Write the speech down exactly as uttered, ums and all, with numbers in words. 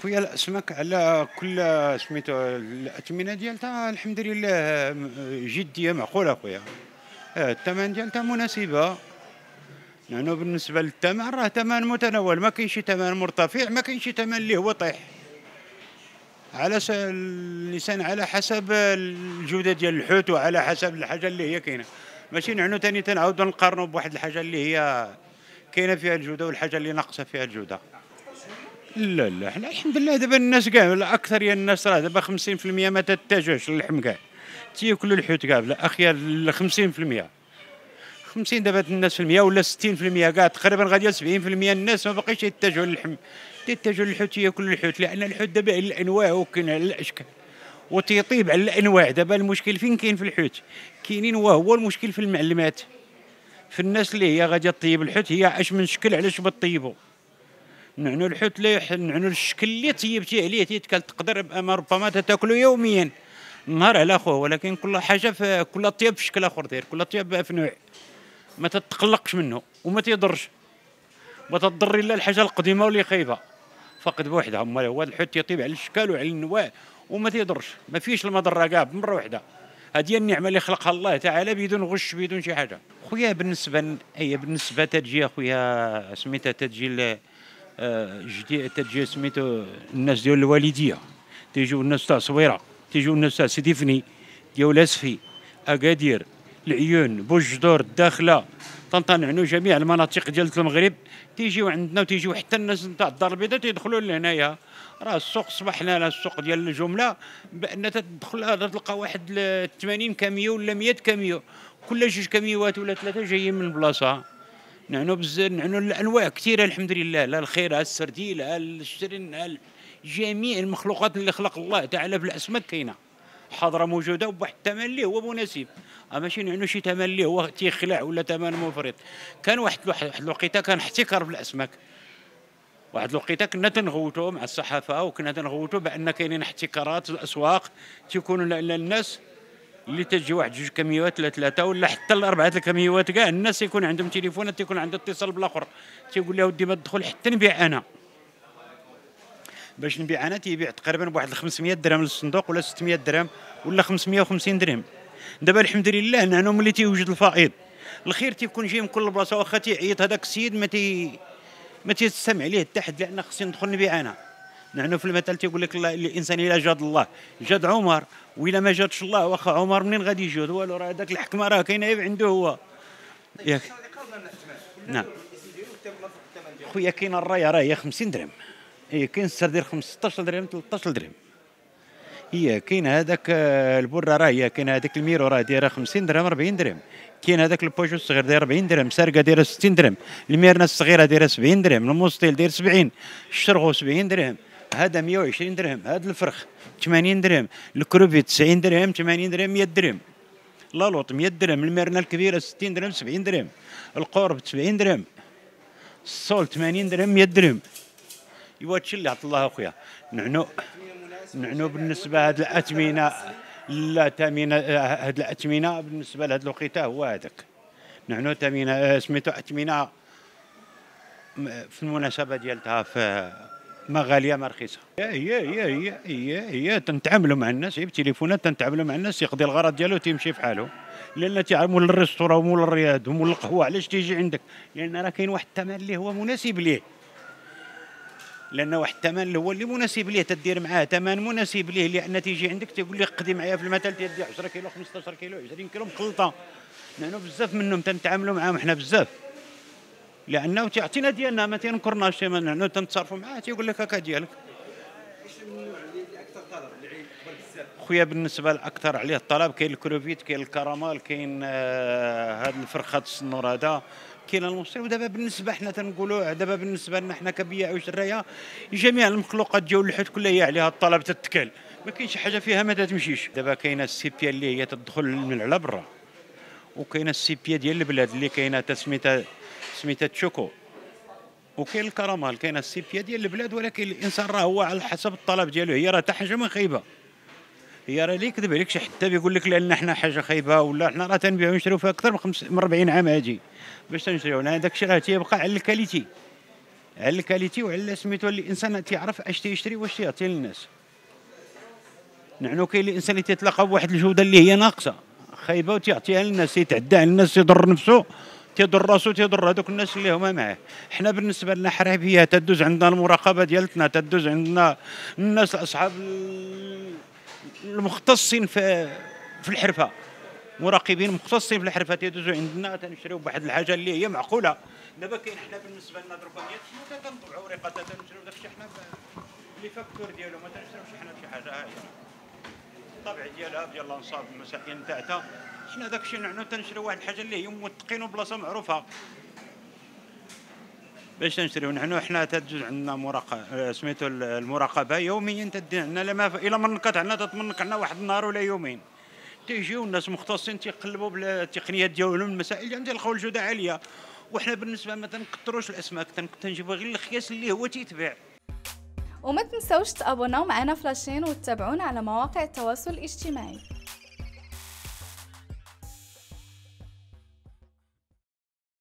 خويا الأسماك على كل سميتو الأثمنة ديالتها الحمد لله م جدية معقولة خويا، آه الثمن ديالتها مناسبة، لأنه بالنسبة للثمن راه ثمن متناول، ما كاينش ثمن مرتفع، ما كاينش ثمن اللي هو طايح، على س الإنسان على حسب الجودة ديال الحوت وعلى حسب الحاجة اللي هي كاينة، ماشي نحن تاني تنعاودو نقارنو بواحد الحاجة اللي هي كاينة فيها الجودة والحاجة اللي ناقصة فيها الجودة. لا، لا، حنا الحمد لله دابا الناس كاع الأكثر ديال الناس راه دابا خمسين في المية ما تتجهش للحم كاع، تياكلوا الحوت كاع بلا أخيار خمسين في المية، خمسين دابا الناس في المية ولا ستين في المية كاع تقريبا غادية سبعين في المية الناس ما باقيش يتجهوا للحم، تيتجهوا للحوت تياكلوا الحوت، لأن الحوت دابا على الأنواع وكاين على الأشكال، وتيطيب على الأنواع، دابا المشكل فين كاين في الحوت؟ كاينين وهو المشكل في المعلمات، في الناس اللي هي غادية طيب الحوت هي اش من شكل علاش بطيبو. نعنو الحوت لا يح... نعنو الشكل اللي طيبتي عليه تيتكل تقدر أما ربما تاكلو يوميا نهار على خوه، ولكن كل حاجه في كل طياب في شكل اخر داير، كل طياب في نوع ما تتقلقش منه وما تيضرش، ما تضر الا الحاجه القديمه واللي خايبه فقط بوحدها، اما هو الحوت تيطيب على الاشكال وعلى النواع وما تيضرش، ما فيش المضره كاع بمره واحده، هذه النعمه اللي خلقها الله تعالى بدون غش بدون شي حاجه. خويا بالنسبه ل... اي بالنسبه تجي اخويا سميتها تجي آه، جدي تجي سميتو الناس ديال الوالديه، تيجيو الناس تاع صويره، تيجيو الناس تاع سيدي فني، ديال لاسفي، اكادير، العيون، بوجدور، الداخله، طنطا، نعنو جميع المناطق ديال المغرب تيجيو عندنا، وتيجيو حتى الناس نتاع الدار البيضاء تيدخلوا لهنايا، راه السوق صبح لنا السوق ديال الجمله بان تدخل تلقى واحد ثمانين كاميو ولا مية كاميو، كل جوج كاميوات ولا ثلاثه جايين من البلاصه، نعنو بزاف نعنو الانواع كثيره الحمد لله، لا الخير ها السرديل ها الشرن ها جميع المخلوقات اللي خلق الله تعالى في الاسماك كاينه حاضره موجوده وبواحد الثمن اللي هو مناسب، ماشي نعنو شي ثمن اللي هو تيخلع ولا ثمن مفرط. كان واحد واحد الوقيته كان احتكار في الاسماك، واحد الوقيته كنا تنغوتوا مع الصحافه وكنا تنغوتوا بان كاينين احتكارات في الاسواق تيكونوا للناس اللي تجي واحد جوج كاميوات ولا ثلاثه ولا حتى الاربعه الكاميوات كاع الناس يكون عندهم تليفونات تيكون عنده اتصال بالاخر، تيقول له ودي ما تدخل حتى نبيع انا، باش نبيع انا تيبيع تقريبا بواحد خمسمية درهم للصندوق ولا ستمية درهم ولا خمسمية وخمسين درهم. دابا الحمد لله انه ملي تيوجد الفائض الخير تيكون جاي من كل بلاصه، واخا تيعيط هذاك السيد ما تي ما تيستمع ليه حتى حد، لان خصني ندخل نبيع انا. نحن في المثل تيقول لك الانسان الا جاد الله جاد عمر، والا ما جادش الله واخا عمر منين غادي يجود؟ والو راه هذاك الحكمه راه كاينه غير عنده هو. ياك نعم خويا كاين الرايه راه هي خمسين درهم، هي كاين السردير خمسطاش درهم ثلاثطاش درهم، هي كاين هذاك البره راه هي كاين هذاك الميرو راه دايره خمسين درهم أربعين درهم، كاين هذاك البوجو الصغير داير أربعين درهم، سارقه دايره ستين درهم، الميرنا الصغيره دايره سبعين درهم، الموستيل داير سبعين، الشرغو سبعين درهم، هذا مية وعشرين درهم، هذا الفرخ ثمانين درهم، الكروفي تسعين درهم ثمانين درهم مية درهم، لالوط مية درهم، الميرنا الكبيره ستين درهم سبعين درهم، القرب سبعين درهم، الصول ثمانين درهم مية درهم. ايوا هادشي اللي عطا الله اخويا. نعنو نعنو بالنسبه هاد الاثمنه لا ثمينه، هاد الاثمنه بالنسبه لهاد الوقيته هو هذاك، نعنو ثمينه سميتو اثمنه في المناسبه ديالتها في ما غاليه ما رخيصه، هي هي هي هي هي تنتعاملوا مع الناس هي بالتليفونات، تنتعاملوا مع الناس يقضي الغرض ديالو تيمشي في حاله، لان تيعرف مول الريستورا ومول الرياض ومول القهوه علاش تيجي عندك؟ لان راه كاين واحد الثمن اللي هو مناسب ليه، لان واحد الثمن اللي هو اللي مناسب ليه تدير معاه ثمن مناسب ليه، لان تيجي عندك تيقول لك قضي معايا في المثل تيدي عشرة كيلو خمسطاش كيلو عشرين كيلو مخلطه، لانه بزاف منهم تنتعاملوا معاهم حنا بزاف، لانه تيعطينا ديالنا ما تينكرناش، لانه تنتصرفوا معاه تيقول لك هكا ديالك. خويا بالنسبه لاكثر عليه الطلب كاين الكروفيت، كاين الكرامال، كاين آه هذا الفرخ هذا السنور هذا، كاين المصري. ودابا بالنسبه حنا تنقولوا دابا بالنسبه لنا حنا كبياع وشرايه جميع المخلوقات ديال اللحوت كلها هي عليها الطلب تتكل، ما كاينش شي حاجه فيها ما تمشيش. دابا كاينه السيبيا اللي هي تدخل من على برا، وكاينه السيبيا ديال البلاد اللي كاينه تسميتها سميتها تشوكو، وكاين الكرامال، كاينه السيبيا ديال البلاد، ولكن الانسان راه هو على حسب الطلب ديالو، هي راه حتى حاجه ما خايبه، هي راه اللي يكذب عليك شي حتى بيقول لك لان حنا حاجه خايبه ولا حنا راه تنبيعو ونشريو فيها اكثر من خمس من أربعين عام هاجي باش تنشريو، لان داك الشيء راه تيبقى على الكاليتي، على الكاليتي وعلى سميتو اللي الانسان تيعرف اش تيشري واش تيعطي للناس. نحن كاين الانسان اللي تيتلقى بواحد الجوده اللي هي ناقصه خايبه وتيعطيها للناس، يتعدى على الناس، يضر نفسه، تيضر راسو، تيضر هذوك الناس اللي هما معاه. حنا بالنسبه لنا حرفيه تدوز عندنا المراقبه ديالتنا، تدوز عندنا الناس اصحاب المختصين في في الحرفه، مراقبين مختصين في الحرفه تيدوزوا عندنا تنشريو بواحد الحاجه اللي هي معقوله. دابا كاين حنا بالنسبه لنا دركا ديال تنطبعوا ورقه تنشريو داكشي حنا لي فاكتور ديالو، ما تنشريوش حنا شي حاجه هاهيه الطبع ديالها ديال الانصاب المسائل نتاعها. حنا داكشي نحن تنشريو واحد الحاجه اللي هي موثقين وبلاصه معروفه باش تنشريو. نحن حنا تجوز عندنا مراقبه سميتو المراقبه يوميا، تدي عندنا لما الا منقت عندنا تتمنق عندنا واحد النهار ولا يومين، تيجيو الناس مختصين تيقلبوا بالتقنيات ديالهم المسائل ديالهم تيلقاو الجوده عاليه. وحنا بالنسبه ما تنكثروش الاسماك، تنجيبوا غير الخياس اللي هو تيتباع. وما تنسوش تابوناو معنا في لاشين وتتابعونا على مواقع التواصل الاجتماعي.